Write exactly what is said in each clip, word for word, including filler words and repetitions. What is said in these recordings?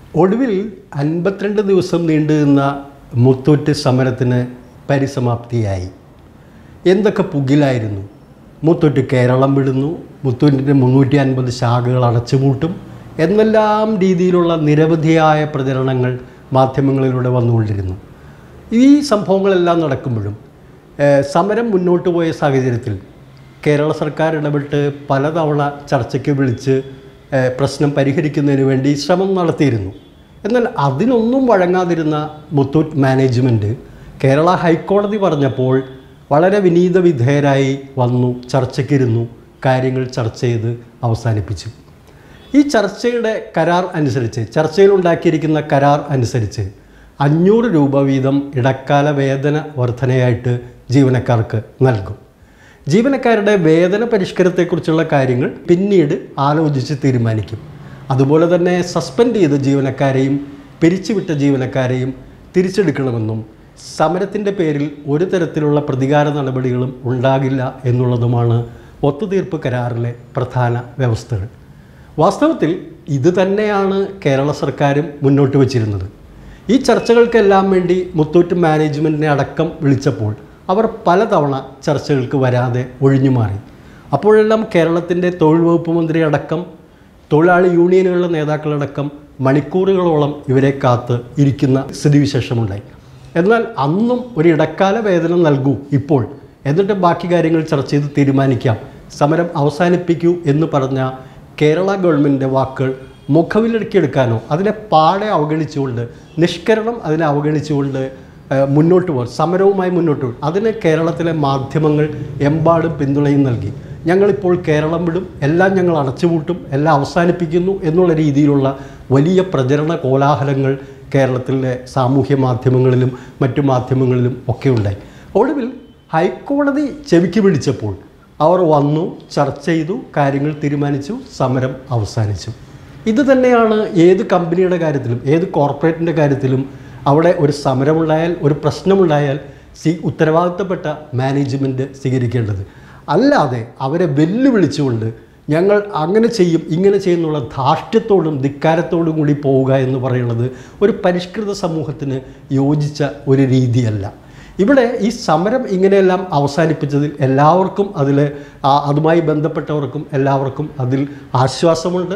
ഒടുവിൽ അൻപത്തിരണ്ട് ദിവസം നീണ്ടുനിന്ന മുത്തൂറ്റ് സമരത്തിന് പരിസമാപ്തിയായി. എന്തൊക്കെ പുകിലായിരുന്നു. മുത്തൂറ്റ് കേരളം വിടുന്നു, മുത്തൂറ്റിൻ്റെ മുന്നൂറ്റി അൻപത് ശാഖകൾ അടച്ചുപൂട്ടും എന്നെല്ലാം രീതിയിലുള്ള നിരവധിയായ പ്രചരണങ്ങൾ മാധ്യമങ്ങളിലൂടെ വന്നുകൊണ്ടിരുന്നു. ഈ സംഭവങ്ങളെല്ലാം നടക്കുമ്പോഴും സമരം മുന്നോട്ട് പോയ സാഹചര്യത്തിൽ കേരള സർക്കാർ ഇടപെട്ട് പലതവണ ചർച്ചയ്ക്ക് വിളിച്ച് പ്രശ്നം പരിഹരിക്കുന്നതിന് വേണ്ടി ശ്രമം നടത്തിയിരുന്നു. എന്നാൽ അതിനൊന്നും വഴങ്ങാതിരുന്ന മുത്തൂറ്റ് മാനേജ്മെൻറ്റ് കേരള ഹൈക്കോടതി പറഞ്ഞപ്പോൾ വളരെ വിനീത വിധേയരായി വന്നു, ചർച്ചയ്ക്കിരുന്നു, കാര്യങ്ങൾ ചർച്ച ചെയ്ത് അവസാനിപ്പിച്ചു. ഈ ചർച്ചയുടെ കരാർ അനുസരിച്ച്, ചർച്ചയിലുണ്ടാക്കിയിരിക്കുന്ന കരാർ അനുസരിച്ച് അഞ്ഞൂറ് രൂപ വീതം ഇടക്കാല വേതന വർധനയായിട്ട് ജീവനക്കാർക്ക് നൽകും. ജീവനക്കാരുടെ വേതന പരിഷ്കരണത്തെക്കുറിച്ചുള്ള കാര്യങ്ങൾ പിന്നീട് ആലോചിച്ച് തീരുമാനിക്കും. അതുപോലെ തന്നെ സസ്പെൻഡ് ചെയ്ത ജീവനക്കാരെയും പിരിച്ചുവിട്ട ജീവനക്കാരെയും തിരിച്ചെടുക്കണമെന്നും സമരത്തിൻ്റെ പേരിൽ ഒരു തരത്തിലുള്ള പ്രതികാര നടപടികളും ഉണ്ടാകില്ല എന്നുള്ളതുമാണ് ഒത്തുതീർപ്പ് കരാറിലെ പ്രധാന വ്യവസ്ഥകൾ. വാസ്തവത്തിൽ ഇത് തന്നെയാണ് കേരള സർക്കാരും മുന്നോട്ട് വച്ചിരുന്നത്. ഈ ചർച്ചകൾക്കെല്ലാം വേണ്ടി മുത്തൂറ്റ് മാനേജ്മെൻറ്റിനെ അടക്കം വിളിച്ചപ്പോൾ അവർ പലതവണ ചർച്ചകൾക്ക് വരാതെ ഒഴിഞ്ഞുമാറി. അപ്പോഴെല്ലാം കേരളത്തിൻ്റെ തൊഴിൽ വകുപ്പ് മന്ത്രി അടക്കം തൊഴിലാളി യൂണിയനുകളുടെ നേതാക്കളടക്കം മണിക്കൂറുകളോളം ഇവരെ കാത്ത് ഇരിക്കുന്ന സ്ഥിതിവിശേഷമുണ്ടായി. എന്നാൽ അന്നും ഒരു ഇടക്കാല വേതനം നൽകൂ ഇപ്പോൾ, എന്നിട്ട് ബാക്കി കാര്യങ്ങൾ ചർച്ച ചെയ്ത് തീരുമാനിക്കാം, സമരം അവസാനിപ്പിക്കൂ എന്ന് പറഞ്ഞ കേരള ഗവൺമെൻറ്റിൻ്റെ വാക്കുകൾ മുഖവിലക്കെടുക്കാനോ അതിനെ പാടെ അവഗണിച്ചുകൊണ്ട്, നിഷ്കരണം അതിനെ അവഗണിച്ചുകൊണ്ട് മുന്നോട്ട് പോകും, സമരവുമായി മുന്നോട്ട് പോകും. അതിന് കേരളത്തിലെ മാധ്യമങ്ങൾ എമ്പാടും പിന്തുണയും നൽകി. ഞങ്ങളിപ്പോൾ കേരളം വിടും, എല്ലാം ഞങ്ങൾ അടച്ചുപൂട്ടും, എല്ലാം അവസാനിപ്പിക്കുന്നു എന്നുള്ള രീതിയിലുള്ള വലിയ പ്രചരണ കോലാഹലങ്ങൾ കേരളത്തിലെ സാമൂഹ്യ മാധ്യമങ്ങളിലും മറ്റു മാധ്യമങ്ങളിലും ഒക്കെ ഉണ്ടായി. ഒടുവിൽ ഹൈക്കോടതി ചെവിക്ക് പിടിച്ചപ്പോൾ അവർ വന്നു, ചർച്ച ചെയ്തു, കാര്യങ്ങൾ തീരുമാനിച്ചു, സമരം അവസാനിച്ചു. ഇത് തന്നെയാണ് ഏത് കമ്പനിയുടെ കാര്യത്തിലും ഏത് കോർപ്പറേറ്റിൻ്റെ കാര്യത്തിലും അവിടെ ഒരു സമരമുണ്ടായാൽ, ഒരു പ്രശ്നമുണ്ടായാൽ സി ഉത്തരവാദിത്തപ്പെട്ട മാനേജ്മെൻറ്റ് സ്വീകരിക്കേണ്ടത്. അല്ലാതെ അവരെ വെല്ലുവിളിച്ചുകൊണ്ട് ഞങ്ങൾ അങ്ങനെ ചെയ്യും ഇങ്ങനെ ചെയ്യുന്നുള്ള ധാർഷ്ട്യത്തോടും ധിക്കാരത്തോടും കൂടി പോവുക എന്ന് പറയുന്നത് ഒരു പരിഷ്കൃത സമൂഹത്തിന് യോജിച്ച ഒരു രീതിയല്ല. ഇവിടെ ഈ സമരം ഇങ്ങനെയെല്ലാം അവസാനിപ്പിച്ചതിൽ എല്ലാവർക്കും അതിൽ അതുമായി ബന്ധപ്പെട്ടവർക്കും എല്ലാവർക്കും അതിൽ ആശ്വാസമുണ്ട്.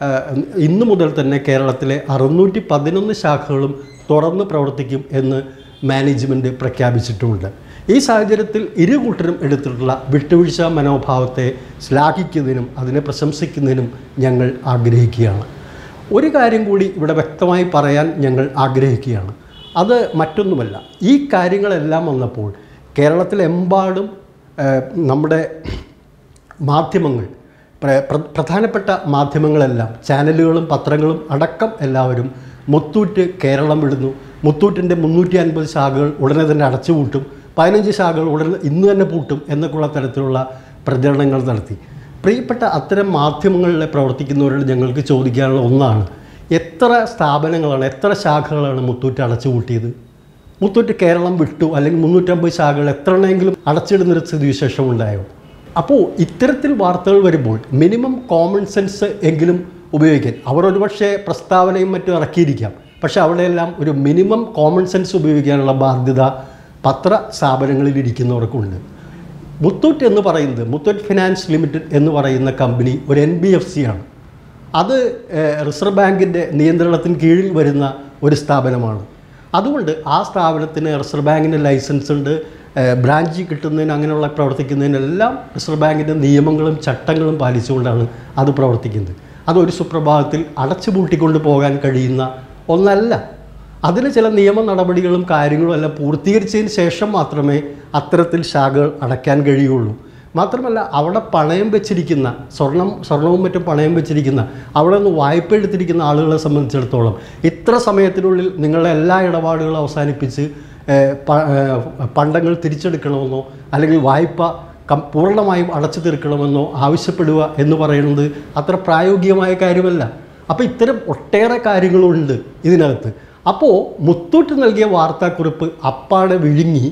ഇന്നു മുതൽ തന്നെ കേരളത്തിലെ അറുന്നൂറ്റി പതിനൊന്ന് ശാഖകളും തുറന്ന് പ്രവർത്തിക്കും എന്ന് മാനേജ്മെൻറ്റ് പ്രഖ്യാപിച്ചിട്ടുമുണ്ട്. ഈ സാഹചര്യത്തിൽ ഇരു കൂട്ടരും എടുത്തിട്ടുള്ള വിട്ടുവീഴ്ച മനോഭാവത്തെ ശ്ലാഘിക്കുന്നതിനും അതിനെ പ്രശംസിക്കുന്നതിനും ഞങ്ങൾ ആഗ്രഹിക്കുകയാണ്. ഒരു കാര്യം കൂടി ഇവിടെ വ്യക്തമായി പറയാൻ ഞങ്ങൾ ആഗ്രഹിക്കുകയാണ്. അത് മറ്റൊന്നുമല്ല, ഈ കാര്യങ്ങളെല്ലാം വന്നപ്പോൾ കേരളത്തിലെമ്പാടും നമ്മുടെ മാധ്യമങ്ങൾ, പ്രധാനപ്പെട്ട മാധ്യമങ്ങളെല്ലാം, ചാനലുകളും പത്രങ്ങളും അടക്കം എല്ലാവരും മുത്തൂറ്റ് കേരളം വിടുന്നു, മുത്തൂറ്റിൻ്റെ മുന്നൂറ്റി അൻപത് ശാഖകൾ ഉടനെ തന്നെ അടച്ചുപൂട്ടും, പതിനഞ്ച് ശാഖകൾ ഉടനെ ഇന്ന് തന്നെ പൂട്ടും എന്നൊക്കെയുള്ള തരത്തിലുള്ള പ്രചരണങ്ങൾ നടത്തി. പ്രിയപ്പെട്ട അത്തരം മാധ്യമങ്ങളിൽ പ്രവർത്തിക്കുന്നവരോട് ഞങ്ങൾക്ക് ചോദിക്കാനുള്ള ഒന്നാണ്, എത്ര സ്ഥാപനങ്ങളാണ്, എത്ര ശാഖകളാണ് മുത്തൂറ്റ് അടച്ചുപൂട്ടിയത്? മുത്തൂറ്റ് കേരളം വിട്ടു അല്ലെങ്കിൽ മുന്നൂറ്റമ്പത് ശാഖകൾ എത്ര എണ്ണമെങ്കിലും അടച്ചിടുന്നൊരു സ്ഥിതിവിശേഷം ഉണ്ടായോ? അപ്പോൾ ഇത്തരത്തിൽ വാർത്തകൾ വരുമ്പോൾ മിനിമം കോമൺ സെൻസ് എങ്കിലും ഉപയോഗിക്കാൻ, അവർ ഒരുപക്ഷെ പ്രസ്താവനയും മറ്റും ഇറക്കിയിരിക്കാം, പക്ഷേ അവിടെയെല്ലാം ഒരു മിനിമം കോമൺ സെൻസ് ഉപയോഗിക്കാനുള്ള ബാധ്യത പത്ര സ്ഥാപനങ്ങളിൽ ഇരിക്കുന്നവർക്കുണ്ട്. മുത്തൂറ്റ് എന്ന് പറയുന്നത്, മുത്തൂറ്റ് ഫിനാൻസ് ലിമിറ്റഡ് എന്ന് പറയുന്ന കമ്പനി ഒരു എൻ ബി എഫ് സി ആണ്. അത് റിസർവ് ബാങ്കിൻ്റെ നിയന്ത്രണത്തിന് കീഴിൽ വരുന്ന ഒരു സ്ഥാപനമാണ്. അതുകൊണ്ട് ആ സ്ഥാപനത്തിന് റിസർവ് ബാങ്കിൻ്റെ ലൈസൻസ് ഉണ്ട്, ബ്രാഞ്ച് കിട്ടുന്നതിന് അങ്ങനെയുള്ള പ്രവർത്തിക്കുന്നതിനെല്ലാം റിസർവ് ബാങ്കിൻ്റെ നിയമങ്ങളും ചട്ടങ്ങളും പാലിച്ചുകൊണ്ടാണ് അത് പ്രവർത്തിക്കുന്നത്. അതൊരു സുപ്രഭാതത്തിൽ അടച്ചുപൂട്ടിക്കൊണ്ട് പോകാൻ കഴിയുന്ന ഒന്നല്ല. അതിന് ചില നിയമ നടപടികളും കാര്യങ്ങളും എല്ലാം പൂർത്തീകരിച്ചതിന് ശേഷം മാത്രമേ അത്തരത്തിൽ ശാഖകൾ അടയ്ക്കാൻ കഴിയുള്ളൂ. മാത്രമല്ല, അവിടെ പണയം വെച്ചിരിക്കുന്ന സ്വർണം സ്വർണവും മറ്റും പണയം വെച്ചിരിക്കുന്ന, അവിടെ നിന്ന് വായ്പ എടുത്തിരിക്കുന്ന ആളുകളെ സംബന്ധിച്ചിടത്തോളം ഇത്ര സമയത്തിനുള്ളിൽ നിങ്ങളുടെ എല്ലാ ഇടപാടുകളും അവസാനിപ്പിച്ച് പണ്ടങ്ങൾ തിരിച്ചെടുക്കണമെന്നോ അല്ലെങ്കിൽ വായ്പ കം പൂർണ്ണമായും അടച്ചു തീർക്കണമെന്നോ ആവശ്യപ്പെടുക എന്ന് പറയുന്നത് അത്ര പ്രായോഗികമായ കാര്യമല്ല. അപ്പോൾ ഇത്തരം ഒട്ടേറെ കാര്യങ്ങളുണ്ട് ഇതിനകത്ത്. അപ്പോൾ മുത്തൂറ്റ് നൽകിയ വാർത്താക്കുറിപ്പ് അപ്പാടെ വിഴുങ്ങി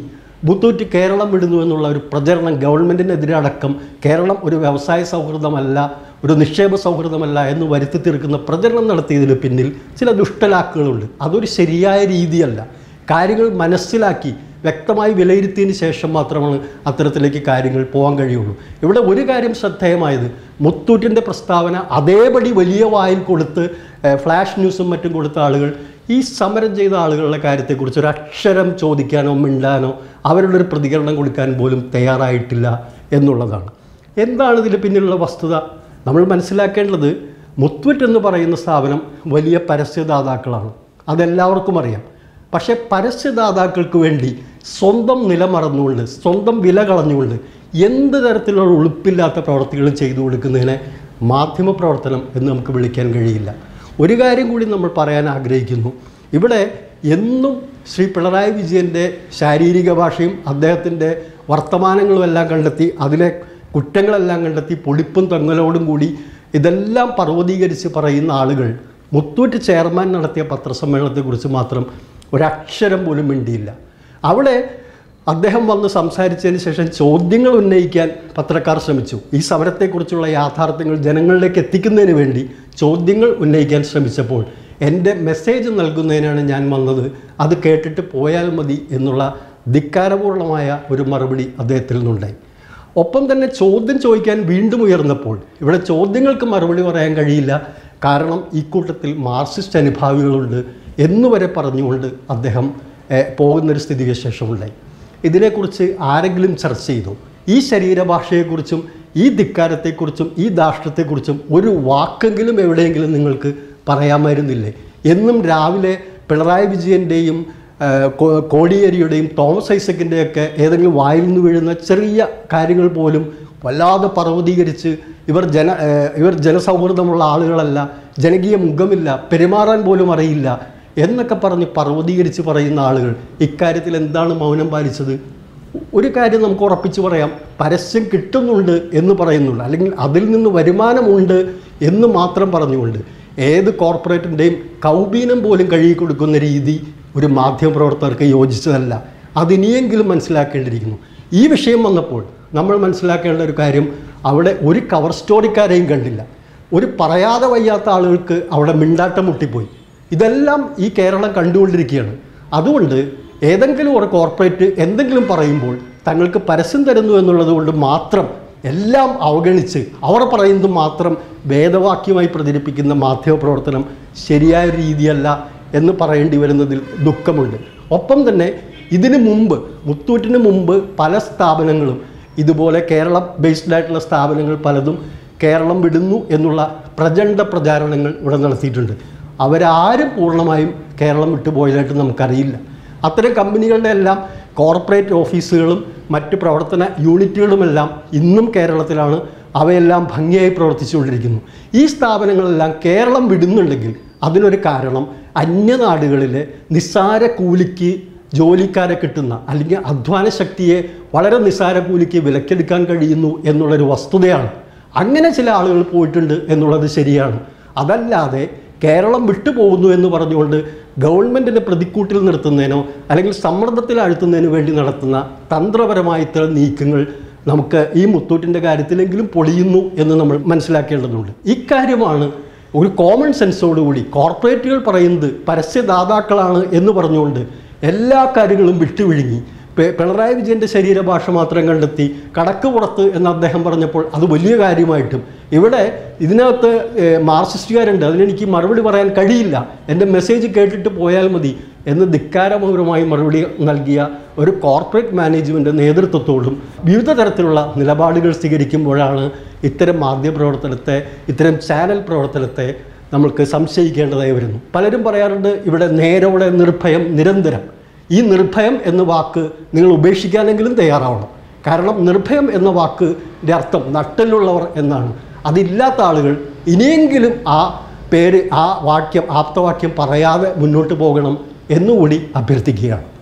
മുത്തൂറ്റ് കേരളം വിടുന്നു എന്നുള്ള ഒരു പ്രചരണം ഗവൺമെൻറ്റിനെതിരെ അടക്കം കേരളം ഒരു വ്യവസായ സൗഹൃദമല്ല, ഒരു നിക്ഷേപ സൗഹൃദമല്ല എന്ന് വരുത്തി തീർക്കുന്ന പ്രചരണം നടത്തിയതിന് പിന്നിൽ ചില ദുഷ്ടലാക്കുകളുണ്ട്. അതൊരു ശരിയായ രീതിയല്ല. കാര്യങ്ങൾ മനസ്സിലാക്കി വ്യക്തമായി വിലയിരുത്തിയതിന് ശേഷം മാത്രമാണ് അത്തരത്തിലേക്ക് കാര്യങ്ങൾ പോകാൻ കഴിയുള്ളൂ. ഇവിടെ ഒരു കാര്യം ശ്രദ്ധേയമായത്, മുത്തൂറ്റിൻ്റെ പ്രസ്താവന അതേപടി വലിയ വായിൽ കൊടുത്ത് ഫ്ലാഷ് ന്യൂസും മറ്റും കൊടുത്ത ആളുകൾ ഈ സമരം ചെയ്ത ആളുകളുടെ കാര്യത്തെക്കുറിച്ച് ഒരു അക്ഷരം ചോദിക്കാനോ മിണ്ടാനോ അവരുടെ ഒരു പ്രതികരണം കൊടുക്കാൻ പോലും തയ്യാറായിട്ടില്ല എന്നുള്ളതാണ്. എന്താണ് ഇതിന് പിന്നിലുള്ള വസ്തുത? നമ്മൾ മനസ്സിലാക്കേണ്ടത്, മുത്തൂറ്റ് എന്ന് പറയുന്ന സ്ഥാപനം വലിയ പരസ്യദാതാക്കളാണ്, അതെല്ലാവർക്കും അറിയാം. പക്ഷേ പരസ്യദാതാക്കൾക്ക് വേണ്ടി സ്വന്തം നില മറന്നുകൊണ്ട്, സ്വന്തം വില കളഞ്ഞുകൊണ്ട് എന്ത് തരത്തിലുള്ള ഉളുപ്പില്ലാത്ത പ്രവർത്തികളും ചെയ്തു കൊടുക്കുന്നതിനെ മാധ്യമപ്രവർത്തനം എന്ന് നമുക്ക് വിളിക്കാൻ കഴിയില്ല. ഒരു കാര്യം കൂടി നമ്മൾ പറയാൻ ആഗ്രഹിക്കുന്നു. ഇവിടെ എന്നും ശ്രീ പിണറായി വിജയൻ്റെ ശാരീരിക ഭാഷയും അദ്ദേഹത്തിൻ്റെ വർത്തമാനങ്ങളുമെല്ലാം കണ്ടെത്തി, അതിലെ കുറ്റങ്ങളെല്ലാം കണ്ടെത്തി പൊടിപ്പും തൊങ്ങലോടും കൂടി ഇതെല്ലാം പർവ്വതീകരിച്ച് പറയുന്ന ആളുകൾ മുത്തൂറ്റ് ചെയർമാൻ നടത്തിയ പത്രസമ്മേളനത്തെക്കുറിച്ച് മാത്രം ഒരക്ഷരം പോലും മിണ്ടിയില്ല. അവിടെ അദ്ദേഹം വന്ന് സംസാരിച്ചതിന് ശേഷം ചോദ്യങ്ങൾ ഉന്നയിക്കാൻ പത്രക്കാർ ശ്രമിച്ചു. ഈ സമരത്തെക്കുറിച്ചുള്ള യാഥാർത്ഥ്യങ്ങൾ ജനങ്ങളിലേക്ക് എത്തിക്കുന്നതിന് വേണ്ടി ചോദ്യങ്ങൾ ഉന്നയിക്കാൻ ശ്രമിച്ചപ്പോൾ എൻ്റെ മെസ്സേജ് നൽകുന്നതിനാണ് ഞാൻ വന്നത്, അത് കേട്ടിട്ട് പോയാൽ മതി എന്നുള്ള ധിക്കാരപൂർണമായ ഒരു മറുപടി അദ്ദേഹത്തിൽ നിന്നുണ്ടായി. ഒപ്പം തന്നെ ചോദ്യം ചോദിക്കാൻ വീണ്ടും ഉയർന്നപ്പോൾ ഇവിടെ ചോദ്യങ്ങൾക്ക് മറുപടി പറയാൻ കഴിയില്ല, കാരണം ഈ കൂട്ടത്തിൽ മാർക്സിസ്റ്റ് അനുഭാവികളുണ്ട് എന്നുവരെ പറഞ്ഞുകൊണ്ട് അദ്ദേഹം പോകുന്നൊരു സ്ഥിതിവിശേഷമുണ്ടായി. ഇതിനെക്കുറിച്ച് ആരെങ്കിലും ചർച്ച ചെയ്തു? ഈ ശരീരഭാഷയെക്കുറിച്ചും ഈ ധിക്കാരത്തെക്കുറിച്ചും ഈ ധാർഷ്ട്യത്തെക്കുറിച്ചും ഒരു വാക്കെങ്കിലും എവിടെയെങ്കിലും നിങ്ങൾക്ക് പറയാമായിരുന്നില്ലേ? എന്നും രാവിലെ പിണറായി വിജയൻ്റെയും കോടിയേരിയുടെയും തോമസ് ഐസക്കിൻ്റെയൊക്കെ ഏതെങ്കിലും വായിൽ നിന്ന് വീഴുന്ന ചെറിയ കാര്യങ്ങൾ പോലും വല്ലാതെ പർവ്വതീകരിച്ച് ഇവർ ജന ഇവർ ജനസൗഹൃദമുള്ള ആളുകളല്ല, ജനകീയ മുഖമില്ല, പെരുമാറാൻ പോലും അറിയില്ല എന്നൊക്കെ പറഞ്ഞ് പർവ്വതീകരിച്ച് പറയുന്ന ആളുകൾ ഇക്കാര്യത്തിൽ എന്താണ് മൗനം പാലിച്ചത്? ഒരു കാര്യം നമുക്ക് ഉറപ്പിച്ച് പറയാം, പരസ്യം കിട്ടുന്നുണ്ട് എന്ന് പറയുന്നുണ്ട്, അല്ലെങ്കിൽ അതിൽ നിന്ന് വരുമാനമുണ്ട് എന്ന് മാത്രം പറഞ്ഞുകൊണ്ട് ഏത് കോർപ്പറേറ്റിൻ്റെയും കൗബീനം പോലും കഴുകി കൊടുക്കുന്ന രീതി ഒരു മാധ്യമപ്രവർത്തകർക്ക് യോജിച്ചതല്ല. അതിനിയെങ്കിലും മനസ്സിലാക്കേണ്ടിയിരിക്കുന്നു. ഈ വിഷയം വന്നപ്പോൾ നമ്മൾ മനസ്സിലാക്കേണ്ട ഒരു കാര്യം, അവിടെ ഒരു കവർ സ്റ്റോറിക്കാരെയും കണ്ടില്ല. ഒരു പറയാതെ വയ്യാത്ത ആളുകൾക്ക് അവിടെ മിണ്ടാട്ടം മുട്ടിപ്പോയി. ഇതെല്ലാം ഈ കേരളം കണ്ടുകൊണ്ടിരിക്കുകയാണ്. അതുകൊണ്ട് ഏതെങ്കിലും ഒരു കോർപ്പറേറ്റ് എന്തെങ്കിലും പറയുമ്പോൾ തങ്ങൾക്ക് പരസ്യം തരുന്നു എന്നുള്ളത് കൊണ്ട് മാത്രം എല്ലാം അവഗണിച്ച് അവർ പറയുന്നത് മാത്രം വേദവാക്യമായി പ്രചരിപ്പിക്കുന്ന മാധ്യമപ്രവർത്തനം ശരിയായ രീതിയല്ല എന്ന് പറയേണ്ടി വരുന്നതിൽ ദുഃഖമുണ്ട്. ഒപ്പം തന്നെ ഇതിനു മുമ്പ്, മുത്തൂറ്റിന് മുമ്പ് പല സ്ഥാപനങ്ങളും ഇതുപോലെ കേരളം ബേസ്ഡ് ആയിട്ടുള്ള സ്ഥാപനങ്ങൾ പലതും കേരളം വിടുന്നു എന്നുള്ള പ്രചണ്ഡ പ്രചാരണങ്ങൾ ഇവിടെ നടത്തിയിട്ടുണ്ട്. അവരാരും പൂർണ്ണമായും കേരളം വിട്ടുപോയതായിട്ട് നമുക്കറിയില്ല. അത്തരം കമ്പനികളുടെ എല്ലാം കോർപ്പറേറ്റ് ഓഫീസുകളും മറ്റ് പ്രവർത്തന യൂണിറ്റുകളുമെല്ലാം ഇന്നും കേരളത്തിലാണ്. അവയെല്ലാം ഭംഗിയായി പ്രവർത്തിച്ചുകൊണ്ടിരിക്കുന്നു. ഈ സ്ഥാപനങ്ങളെല്ലാം കേരളം വിടുന്നുണ്ടെങ്കിൽ അതിനൊരു കാരണം അന്യനാടുകളിലെ നിസ്സാര കൂലിക്ക് ജോലിക്കാരെ കിട്ടുന്ന, അല്ലെങ്കിൽ അധ്വാന ശക്തിയെ വളരെ നിസ്സാര കൂലിക്ക് വിലക്കെടുക്കാൻ കഴിയുന്നു എന്നുള്ളൊരു വസ്തുതയാണ്. അങ്ങനെ ചില ആളുകൾ പോയിട്ടുണ്ട് എന്നുള്ളത് ശരിയാണ്. അതല്ലാതെ കേരളം വിട്ടുപോകുന്നു എന്ന് പറഞ്ഞുകൊണ്ട് ഗവൺമെൻറ്റിനെ പ്രതിക്കൂട്ടിൽ നിർത്തുന്നതിനോ അല്ലെങ്കിൽ സമ്മർദ്ദത്തിൽ അഴുത്തുന്നതിന് വേണ്ടി നടത്തുന്ന തന്ത്രപരമായ ഇത്തരം നീക്കങ്ങൾ നമുക്ക് ഈ മുത്തൂറ്റിൻ്റെ കാര്യത്തിലെങ്കിലും പൊളിയുന്നു എന്ന് നമ്മൾ മനസ്സിലാക്കേണ്ടതുണ്ട്. ഇക്കാര്യമാണ് ഒരു കോമൺ സെൻസോടുകൂടി കോർപ്പറേറ്റുകൾ പറയുന്നത് പരസ്യദാതാക്കളാണ് എന്ന് പറഞ്ഞുകൊണ്ട് എല്ലാ കാര്യങ്ങളും വിട്ടുവിഴുങ്ങി പിണറായി വിജയൻ്റെ ശരീരഭാഷ മാത്രം കണ്ടെത്തി കടക്ക് പുറത്ത് എന്ന് അദ്ദേഹം പറഞ്ഞപ്പോൾ അത് വലിയ കാര്യമായിട്ടും ഇവിടെ ഇതിനകത്ത് മാർക്സിസ്റ്റുകാരുണ്ട്, അതിനെനിക്ക് മറുപടി പറയാൻ കഴിയില്ല, എൻ്റെ മെസ്സേജ് കേട്ടിട്ട് പോയാൽ മതി എന്ന് ധിക്കാരപൂർവമായി മറുപടി നൽകിയ ഒരു കോർപ്പറേറ്റ് മാനേജ്മെൻറ്റ് നേതൃത്വത്തോടും വിവിധ തരത്തിലുള്ള നിലപാടുകൾ സ്വീകരിക്കുമ്പോഴാണ് ഇത്തരം മാധ്യമപ്രവർത്തനത്തെ, ഇത്തരം ചാനൽ പ്രവർത്തനത്തെ നമ്മൾക്ക് സംശയിക്കേണ്ടതായി വരുന്നു. പലരും പറയാറുണ്ട് ഇവിടെ നേരോടെ നിർഭയം നിരന്തരം. ഈ നിർഭയം എന്ന വാക്ക് നിങ്ങൾ ഉപേക്ഷിക്കാനെങ്കിലും തയ്യാറാവണം. കാരണം നിർഭയം എന്ന വാക്കിൻ്റെ അർത്ഥം നട്ടലുള്ളവർ എന്നാണ്. അതില്ലാത്ത ആളുകൾ ഇനിയെങ്കിലും ആ പേര്, ആ വാക്യം, ആപ്തവാക്യം പറയാതെ മുന്നോട്ട് പോകണം എന്നുകൂടി അഭ്യർത്ഥിക്കുകയാണ്.